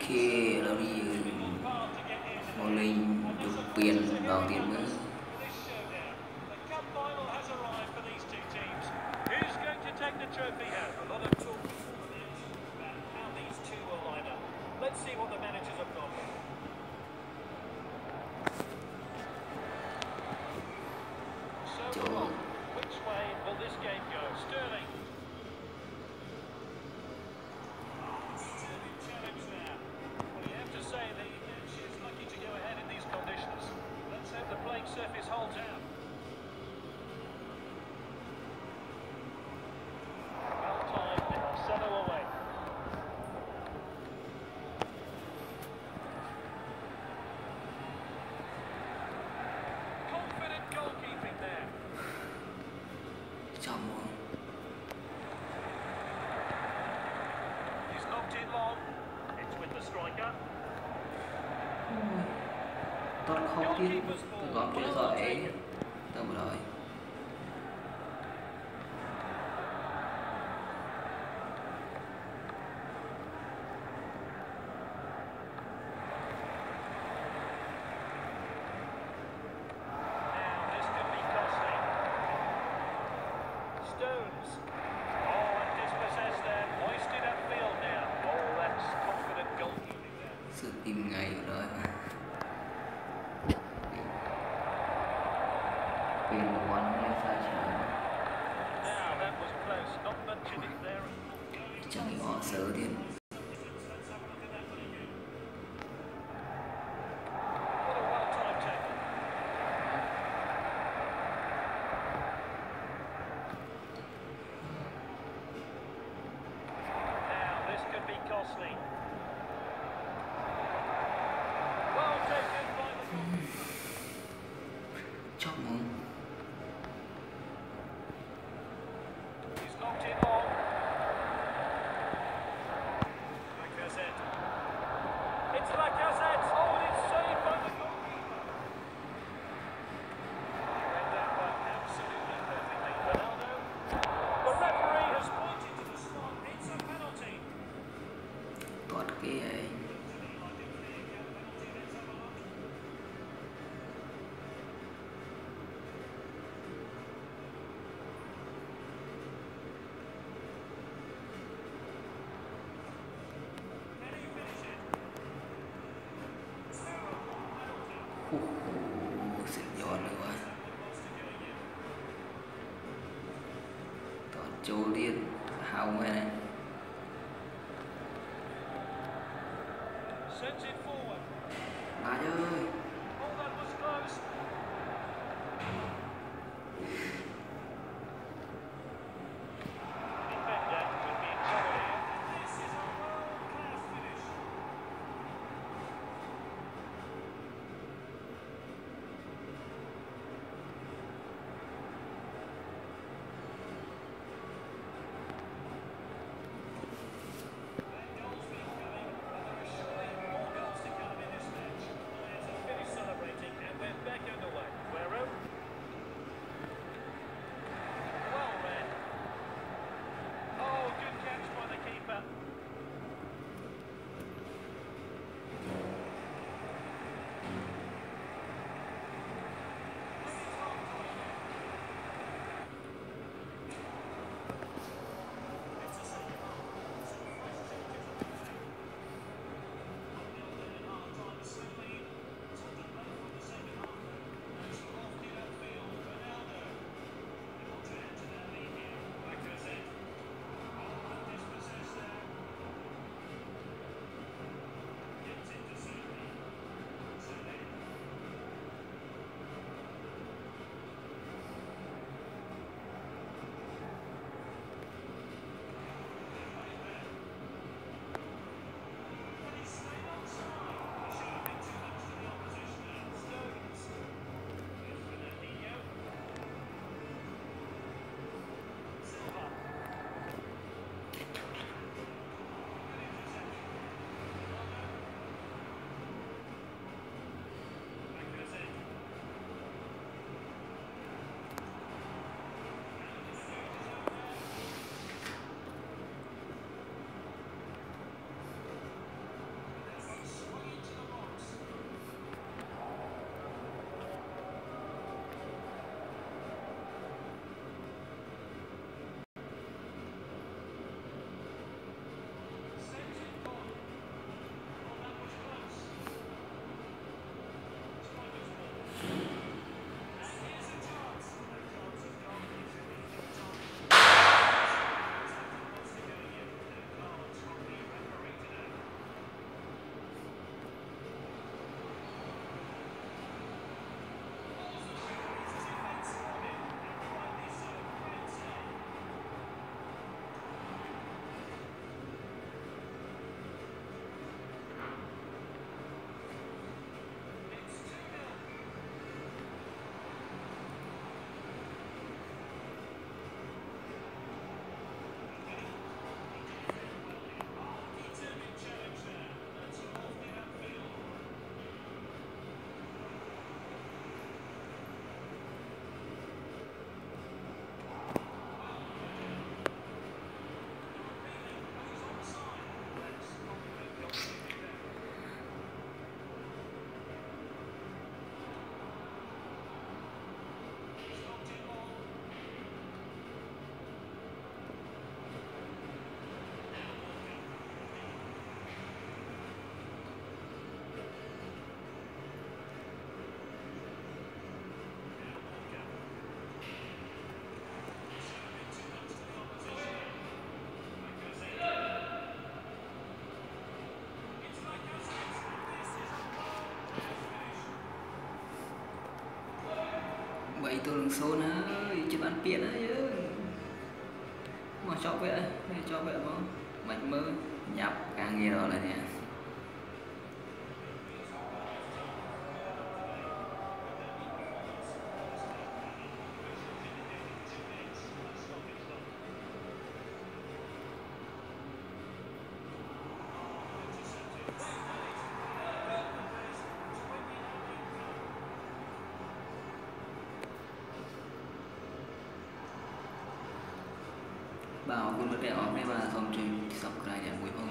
Khi đó đi Ngô Linh được quyền đầu tiên mới chỗ trong toàn không biết tôi còn chưa giỏi tao mà rồi sự tìm ngày ở đời mà vì một quán nghe sai trời chẳng nghĩ họ sớ tiền chọc mong còn cái sự giòn nữa toàn châu liên hào này bà ơi 3 ទល់នឹង0ហើយជាបានពាក្យណាយើងមកចប់វគ្គនេះចប់វគ្គហ្មងមិនមើលញ៉ាប់ការងារដល់ហើយនេះបាទអរគុណមកទាំងអស់គ្នាបាទសូមជួយ Subscribe យ៉ាងមួយផង